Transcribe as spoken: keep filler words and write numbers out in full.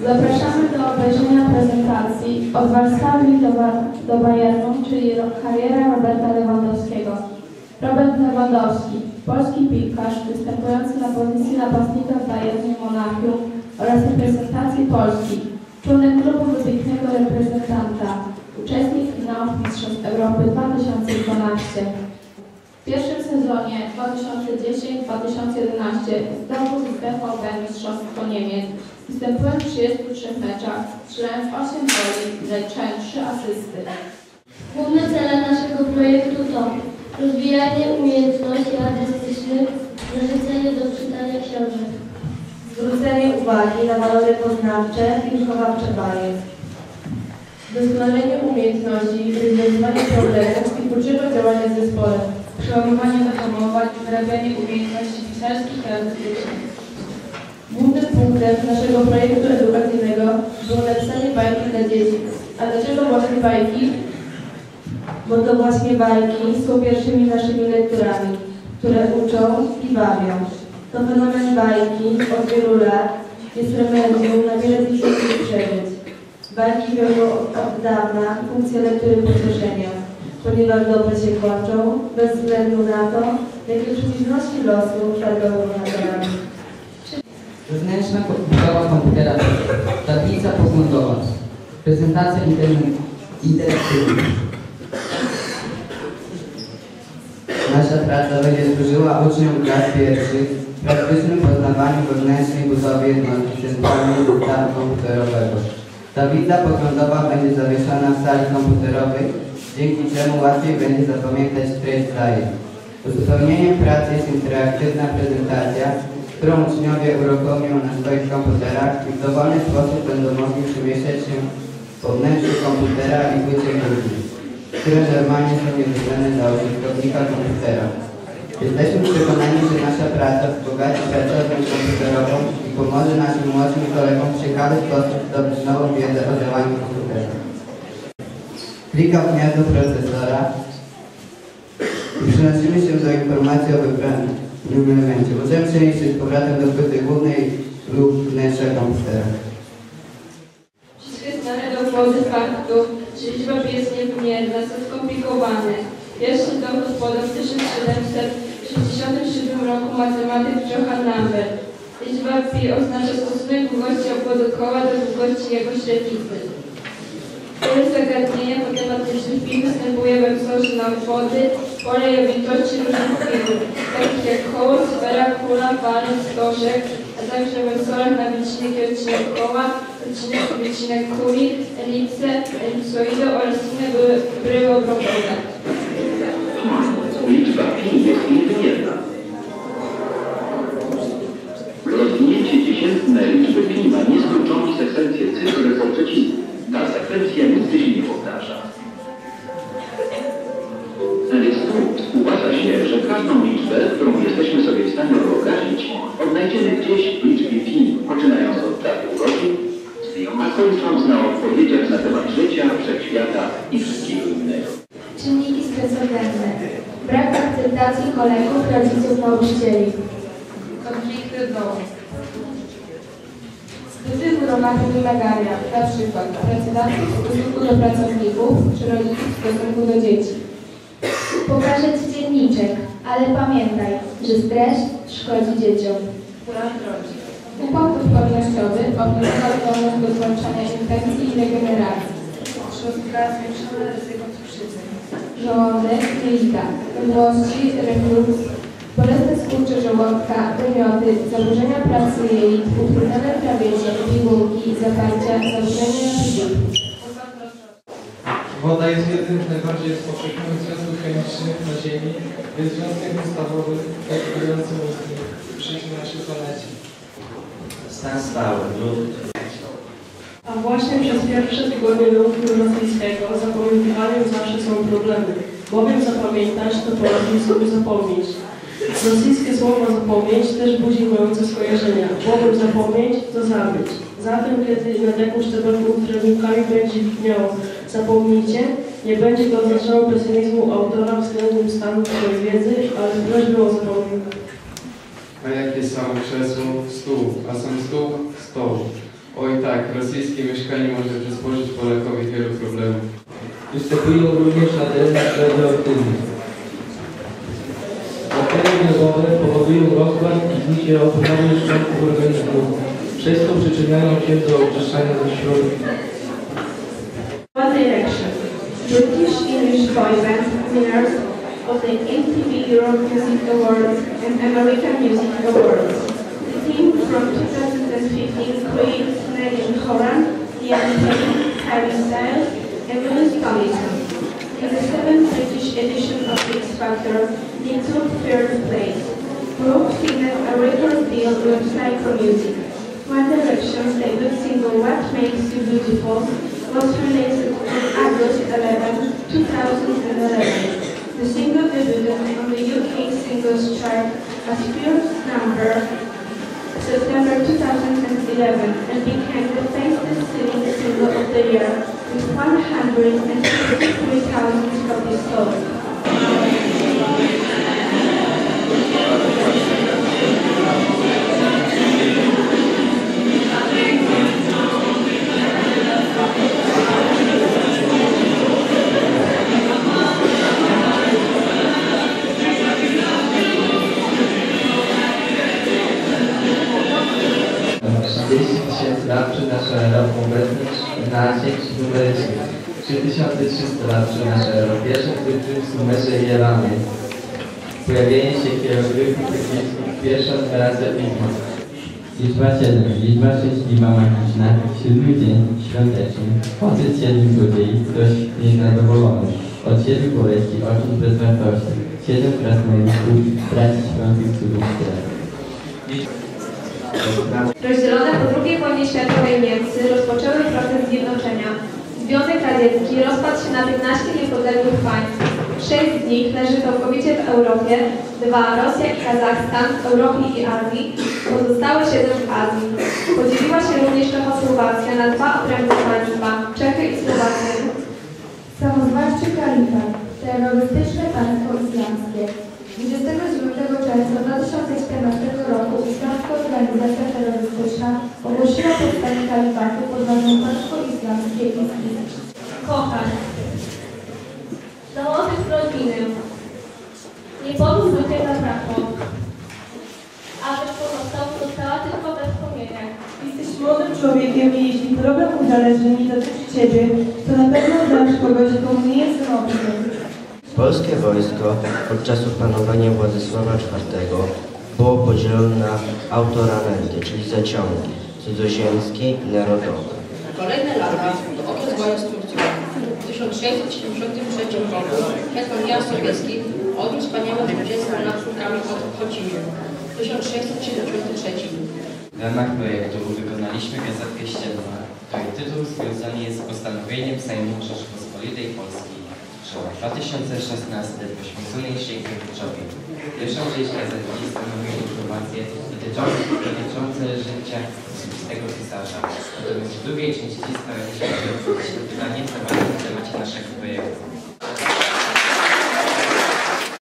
Zapraszamy do obejrzenia prezentacji Od Warszawy do, do Bayernu, czyli kariera Roberta Lewandowskiego. Robert Lewandowski, polski piłkarz występujący na pozycji napastnika w Bayernie Monachium oraz reprezentacji Polski, członek klubu wybitnego reprezentanta, uczestnik finałów Mistrzostw Europy dwa tysiące dwanaście. W pierwszym sezonie dwa tysiące dziesiąty dwa tysiące jedenasty zdobył z B V B Mistrzostwo Niemiec, występując w trzydziestu trzech meczach, strzelając osiem goli, zaliczając trzy asysty. Główne cele naszego projektu to rozwijanie umiejętności artystycznych, zachęcenie do czytania książek, zwrócenie uwagi na walory poznawcze i wychowawcze bajek, doskonalenie umiejętności, rozwiązywanie problemów i potrzeba działania z zespołem, przełamywanie zahamowań i wyrabianie umiejętności pisarskich i artystycznych. Głównym punktem naszego projektu edukacyjnego było napisanie bajki dla dzieci. A dlaczego właśnie bajki? Bo to właśnie bajki są pierwszymi naszymi lekturami, które uczą i bawią. To fenomen bajki od wielu lat jest remedium na wiele tysięcy przeżyć. Bajki pełnią od dawna funkcję lektury pocieszenia, ponieważ dobrze się kończą, bez względu na to, jakie przeciwności losu targają bohaterami. Wewnętrzna budowa komputera, tablica poglądowa, prezentacja interaktywna. Nasza praca będzie służyła uczniom klas pierwszych w praktycznym poznawaniu wewnętrznej budowy jednostki centralnej systemu komputerowego. Tablica poglądowa będzie zawieszona w sali komputerowej, dzięki czemu łatwiej będzie zapamiętać treść zajęć. Uzupełnieniem pracy jest interaktywna prezentacja, którą uczniowie uruchomią na swoich komputerach i w dowolny sposób będą mogli przemieszczać się po wnętrzu komputera i płycie ludzi, które normalnie są niedostępne dla użytkownika komputera. Jesteśmy przekonani, że nasza praca wzbogaci pracownię komputerową i pomoże naszym młodszym kolegom w ciekawy sposób zdobyć nową wiedzę o działaniu komputera. Klikam w gniazdo procesora i przenosimy się do informacji o wybranym elemencie. Możemy przenieść się z powrotem do płyty głównej lub wnętrza komputera. Wszystkie znane dowody faktów, że liczba pi jest niewymierna, są skomplikowane. Pierwszy dom gospodarz w tysiąc siedemset sześćdziesiątym siódmym roku matematyk Johann Lambert. Liczba pi oznacza stosunek długości obwodu koła do długości jego średnicy. Wiele zagadnienia matematycznych pi występuje we wzorze na obwody, pole i objętości różnych figur, takich jak koło, sfera, kula, balon, stożek, a także we wzorach na wycinek i odcinek koła, odcinek i wycinek kuli, elipsę, elipsoidy oraz inne bryły obrąbowe. Liczba pi jest niewymierna. Rozwinięcie dziesiętne liczby pi ma nieskończoną sekwencję cyfr po przecisku. Ta sekwencja nigdy się nie powtarza. Więc tu uważa się, że każdą liczbę, którą jesteśmy sobie w stanie wyobrazić, odnajdziemy gdzieś w liczbie pi, poczynając od daty urodzin, a kończąc na odpowiedziach na temat życia, wszechświata i wszystkiego innego. Czynniki stresogenne. Brak akceptacji kolegów, rodziców, nauczycieli. Konflikty w domu. Zbyty gromady wymagania, na przykład pracodawcy w stosunku do pracowników, czy rodziców w stosunku do dzieci. Pokażę Ci dzienniczek, ale pamiętaj, że stres szkodzi dzieciom. Układ odpornościowy obniża zdolność do zwalczania infekcji i regeneracji. Trzustka, zwiększone ryzyko cukrzycy. Żołądek, jelita, mdłości, refluks, bolesne skurcze żołądka, wymioty, zaburzenia pracy jelit, utrudnione trawienie, pigułki, zaparcia, zaburzenia żywicy. Woda jest jednym z najbardziej rozpowszechnionych związków chemicznych na Ziemi, jest związkiem podstawowym regulującym życie na naszej planecie. Stan stały lub A właśnie przez pierwsze tygodnie nauki rosyjskiego zapamiętywaniem zawsze są problemy, bowiem zapamiętać to po rosyjsku zapomnieć. Rosyjskie słowo zapomnieć też budzi mające skojarzenia, bowiem zapomnieć to zabyć. Zatem kiedy nad jakąś tabelką drewnikami będzie widniało zapomnijcie, nie będzie to oznaczało pesymizmu autora względem stanu swojej wiedzy, ale prośby o zapomnienie. A jakie są krzesło? Stół, a sam stół? Stoł. Oj tak, rosyjskie mieszkanie może przysporzyć Polakowi wielu problemów. Występują również na terenach radioaktywnych. Bakterie glebowe powodują rozkład i znicie opływowych szczątków organizmu, przez to przyczyniają się do oczyszczania ze środków. One Direction, British English boy band winners of the M T V Europe Music Awards and American Music Awards. The team from two thousand fifteen included Nadine Horan, Ian Payne, Harry Styles, and Lewis Tomlinson. In the seventh British edition of X Factor, they took third place. Brooke signed a record deal with Psycho Music. One Direction's debut single What Makes You Beautiful was released on August eleventh, two thousand eleven. The single debuted on the U K Singles Chart as first number September two thousand eleven and became the fastest selling single of the year with one hundred fifty-three thousand copies sold. trzydzieści tysięcy lat przed naszą erą obecność na sieci numerycznych, trzy tysiące trzysta lat przed naszą erą, pierwsze krypty w Sumerze i Elamy, pojawienie się hieroglifów egipskich, pierwsza numeracja pisma. Liczba siedem, liczba szczęśliwa, magiczna, siódmy dzień świąteczny, odbyt siedmiu złodziei, ktoś niezadowolony, od siedmiu boleści, oczu bez wartości, siedem krasnoludków, braci świątych cudów świata. Rozdzielone po drugiej wojnie światowej Niemcy rozpoczęły proces zjednoczenia. Związek Radziecki rozpadł się na piętnaście niepodległych państw. Sześć z nich leży całkowicie w Europie, dwa Rosja i Kazachstan w Europie i Azji, pozostałe siedem w Azji. Podzieliła się również Czechosłowacja na dwa odrębne państwa, Czechy i Słowacja. Samozwańczy kalifat, terrorystyczne państwo islamskie. dwudziestego dziewiątego czerwca dwa tysiące czternastego roku islamska organizacja terrorystyczna ogłosiła powstanie kalifatu pod nazwą Państwo Islamskie ISIS. Kochać. Założyć rodzinę. Nie pomógł tym zabrakło. A rzecz pozostała została tylko we wspomnieniach. Jesteś młodym człowiekiem i jeśli problem uzależnień dotyczy Ciebie, to na pewno znasz kogoś, komu nie jest samotny. Polskie wojsko od czasów panowania Władysława czwartego było podzielone na autoramenty, czyli zaciągi cudzoziemskie i narodowe. Kolejne lata to okres wojny z Turcją. W tysiąc sześćset siedemdziesiątym trzecim roku hetman Jan Sobieski odniósł wspaniałe zwycięstwo nad Turkami pod Chocimiem. W tysiąc sześćset siedemdziesiątym trzecim. W ramach projektu wykonaliśmy gazetkę ścienną, której tytuł związany jest z postanowieniem Sejmu Rzeczypospolitej Polskiej, że dwa tysiące szesnasty poświęconej Sienkiewiczowi. Pierwszą część gazetki stanowi informacje dotyczące, dotyczące życia osobistego pisarza. Natomiast w drugiej części staraliśmy się odpowiedzieć na pytanie zawartym w temacie naszego projektu.